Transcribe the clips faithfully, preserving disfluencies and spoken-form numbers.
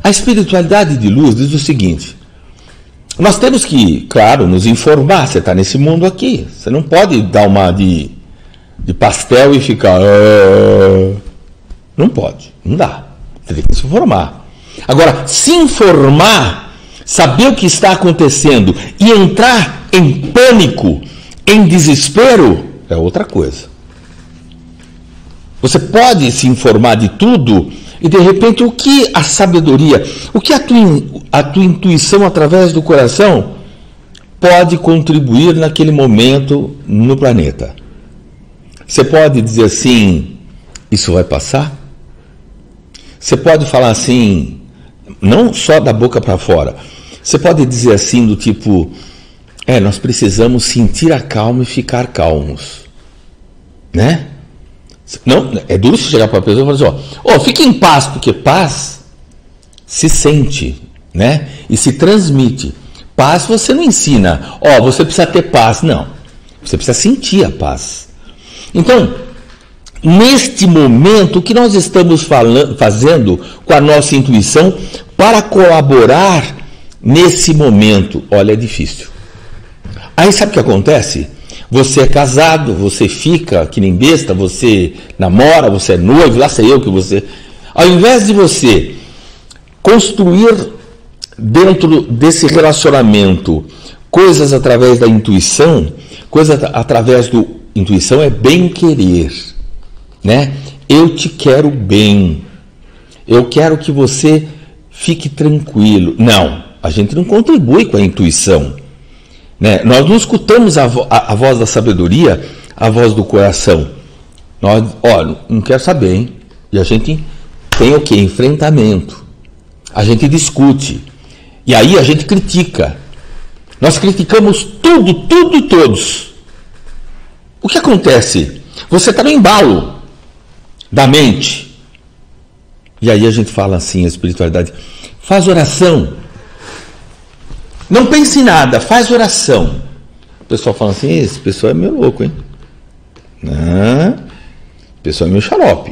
A espiritualidade de luz diz o seguinte: nós temos que, claro, nos informar. Você está nesse mundo aqui, você não pode dar uma de, de pastel e ficar... Uh, não pode, não dá. Você tem que se informar. Agora, se informar, saber o que está acontecendo e entrar em pânico, em desespero, é outra coisa. Você pode se informar de tudo e, de repente, o que a sabedoria, o que a tua, a tua intuição através do coração pode contribuir naquele momento no planeta. Você pode dizer assim, isso vai passar? Você pode falar assim, não só da boca para fora, você pode dizer assim do tipo, é, nós precisamos sentir a calma e ficar calmos, né? Não, é duro você chegar para a pessoa e falar assim, ó, oh, fique em paz, porque paz se sente, né? E se transmite. Paz você não ensina, ó, oh, você precisa ter paz, não. Você precisa sentir a paz. Então, neste momento, o que nós estamos falando, fazendo com a nossa intuição para colaborar nesse momento? Olha, é difícil. Aí sabe o que acontece? Você é casado, você fica que nem besta, você namora, você é noivo, lá sei eu que você... Ao invés de você construir dentro desse relacionamento coisas através da intuição, coisas através do... Intuição é bem querer, né? Eu te quero bem, eu quero que você fique tranquilo. Não, a gente não contribui com a intuição, né? Nós não escutamos a, vo- a, a voz da sabedoria, a voz do coração. Nós, ó, não quero saber, hein? E a gente tem o quê? Enfrentamento. A gente discute. E aí a gente critica. Nós criticamos tudo, tudo e todos. O que acontece? Você está no embalo da mente. E aí a gente fala assim, a espiritualidade, faz oração. Não pense em nada, faz oração. O pessoal fala assim, esse pessoal é meio louco, hein? Não, o pessoal é meio xarope.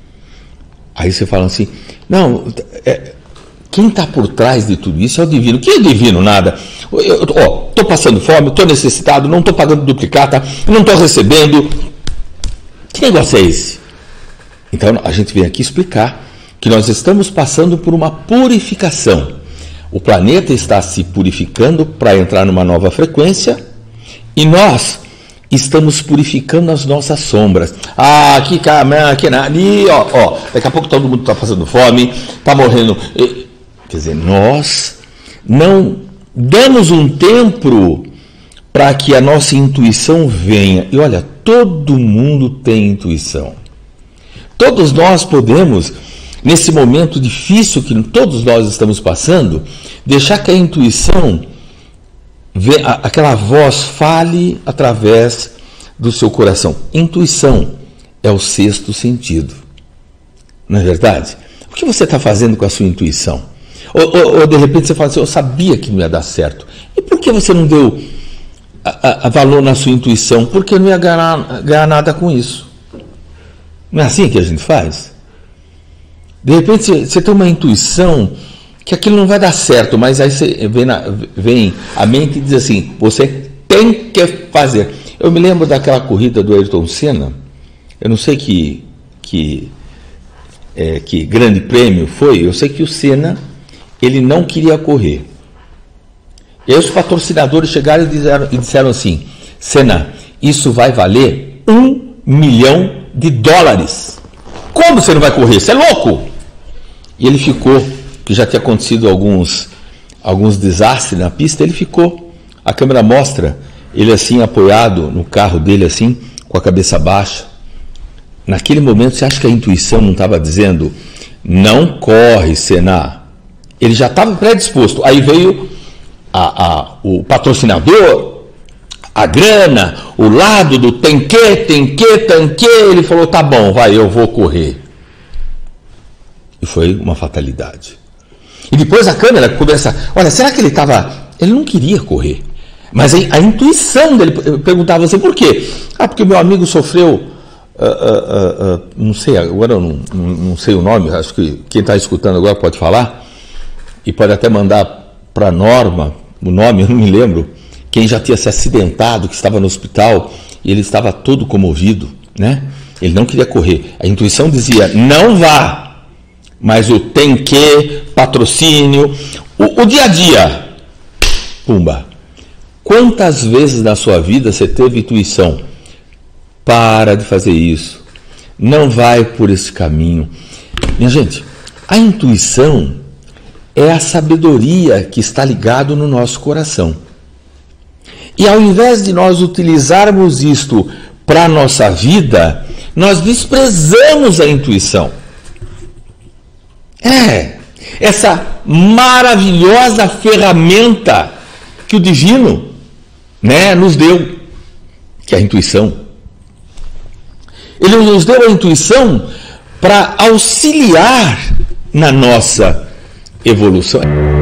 Aí você fala assim, não, é, quem está por trás de tudo isso é o divino. Que é divino? Nada. Estou passando fome, estou necessitado, não estou pagando duplicata, não estou recebendo. Que negócio é esse? Então a gente vem aqui explicar que nós estamos passando por uma purificação. O planeta está se purificando para entrar numa nova frequência e nós estamos purificando as nossas sombras. Ah, aqui, aqui, ali, ó, ó, daqui a pouco todo mundo está passando fome, está morrendo. Quer dizer, nós não damos um tempo para que a nossa intuição venha. E olha, todo mundo tem intuição. Todos nós podemos, nesse momento difícil que todos nós estamos passando, deixar que a intuição, aquela voz fale através do seu coração. Intuição é o sexto sentido. Não é verdade? O que você está fazendo com a sua intuição? Ou, ou, ou de repente você fala assim, eu sabia que não ia dar certo. E por que você não deu a, a, a valor na sua intuição? Porque não ia ganhar, ganhar nada com isso. Não é assim que a gente faz? De repente você, você tem uma intuição que aquilo não vai dar certo, mas aí você vem, na, vem a mente e diz assim, você tem que fazer. Eu me lembro daquela corrida do Ayrton Senna, eu não sei que, que, é, que grande prêmio foi, eu sei que o Senna, ele não queria correr. E aí os patrocinadores chegaram e disseram, e disseram assim, Senna, isso vai valer um milhão de dólares. Como você não vai correr? Você é louco! E ele ficou, que já tinha acontecido alguns, alguns desastres na pista, ele ficou. A câmera mostra ele assim apoiado no carro dele assim, com a cabeça baixa. Naquele momento, você acha que a intuição não estava dizendo, não corre, Senna? Ele já estava predisposto. Aí veio a, a, o patrocinador, a grana, o lado do tem que, tem que, tem que. Ele falou, tá bom, vai, eu vou correr. E foi uma fatalidade. E depois a câmera começa, olha, será que ele estava... Ele não queria correr. Mas a, a intuição dele perguntava assim, por quê? Ah, porque meu amigo sofreu, uh, uh, uh, uh, não sei, agora eu não, não, não sei o nome, acho que quem está escutando agora pode falar. e pode até mandar para a Norma, o nome eu não me lembro, quem já tinha se acidentado, que estava no hospital, e ele estava todo comovido, né? Ele não queria correr. A intuição dizia, não vá, mas o tem que, patrocínio, o, o dia a dia, pumba. Quantas vezes na sua vida você teve intuição? Para de fazer isso, não vai por esse caminho. Minha gente, a intuição é a sabedoria que está ligado no nosso coração. E ao invés de nós utilizarmos isto para a nossa vida, nós desprezamos a intuição. É, essa maravilhosa ferramenta que o divino, né, nos deu, que é a intuição. Ele nos deu a intuição para auxiliar na nossa evolução.